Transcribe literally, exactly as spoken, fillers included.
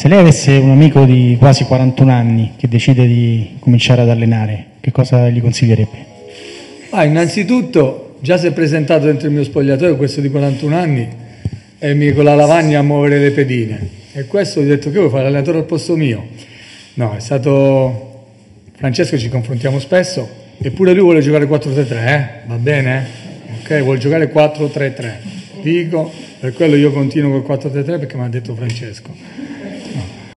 Se lei avesse un amico di quasi quarantuno anni che decide di cominciare ad allenare, che cosa gli consiglierebbe? Ah, innanzitutto, già si è presentato dentro il mio spogliatoio questo di quarantuno anni e mi con la lavagna a muovere le pedine. E questo gli ho detto che vuoi fare l'allenatore al posto mio? No, è stato... Francesco, ci confrontiamo spesso, eppure lui vuole giocare quattro tre tre, eh? Va bene? Ok, vuole giocare quattro tre tre. Dico, per quello io continuo col quattro tre tre perché mi ha detto Francesco.